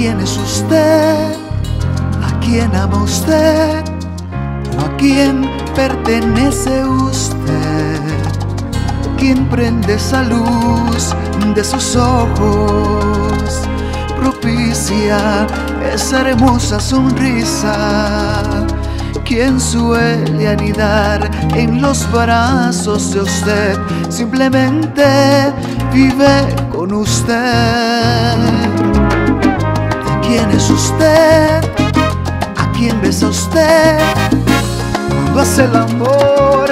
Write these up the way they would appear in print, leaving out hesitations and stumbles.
quién es usted? ¿A quién ama usted? ¿O a quién pertenece usted? ¿Quién prende esa luz de sus ojos? Propicia esa hermosa sonrisa. ¿Quién suele anidar en los brazos de usted? Simplemente vive con usted. ¿De quién es usted? ¿A quién besa usted? Cuando hace el amor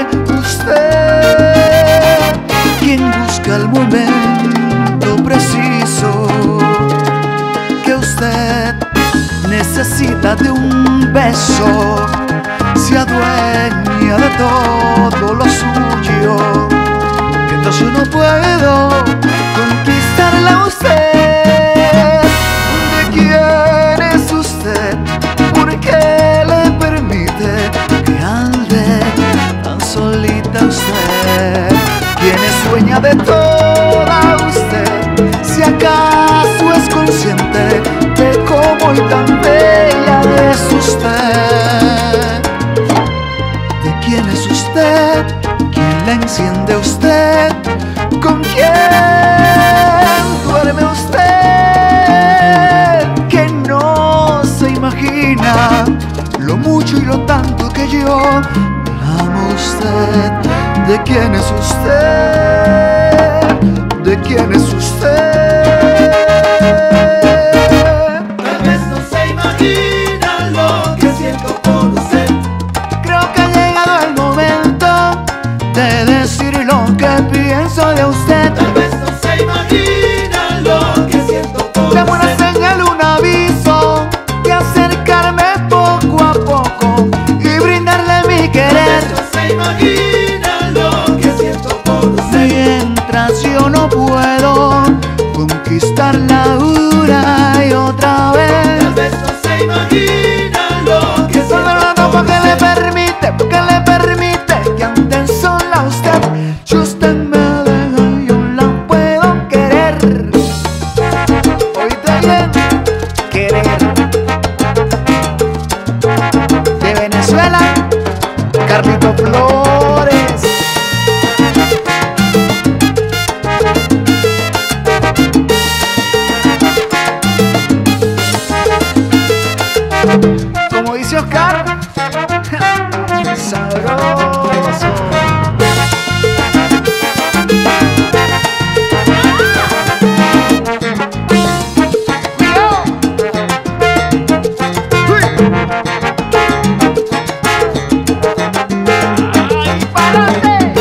usted. ¿Quién busca el momento preciso que usted necesita de un beso? Se adueña de todo lo suyo, que entonces no puedo conquistarla a usted. ¿De quién es usted? ¿Por qué le permite que ande tan solita usted? ¿Quién es dueña de toda usted? Si acaso es consciente de cómo y tan bella es usted. ¿De quién es usted? ¿Quién la enciende a usted? ¿Con quién duerme usted? Que no se imagina lo mucho y lo tanto que yo la amo a usted. ¿De quién es usted? ¿De quién es usted? Tal vez no se imagina lo que siento por usted. Creo que ha llegado el momento de decir lo que pienso de usted. Tal vez no se imagina lo que siento por usted. Dame una señal, un aviso, de acercarme poco a poco y brindarle mi Tal querer. vez no se imagina lo que siento por usted. Mientras yo no puedo conquistarla una y otra vez. Tal vez no se imagina lo que siento por Porque le usted. permite que ande sola usted. Si usted me deja, yo la puedo querer. Oíste bien, querer. De Venezuela, Carlito Flores. Como dice Oscar, sabroso. ¡Ay, párate!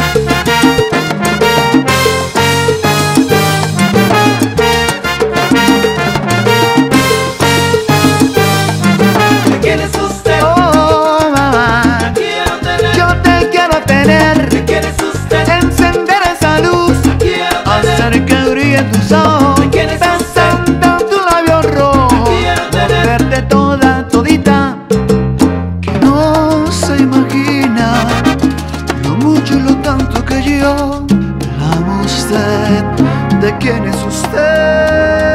¿De quién es usted? Oh, mamá, Quiero tener. yo te quiero tener. ¿De quién es usted? Encender esa luz, Quiero tener. hacer que brillen tus ojos, ¿De quién es usted? besando tu labio rojo, Quiero tener. verte toda, todita, que no se imagina lo mucho y lo tanto que yo la amo a usted. ¿De quién es usted?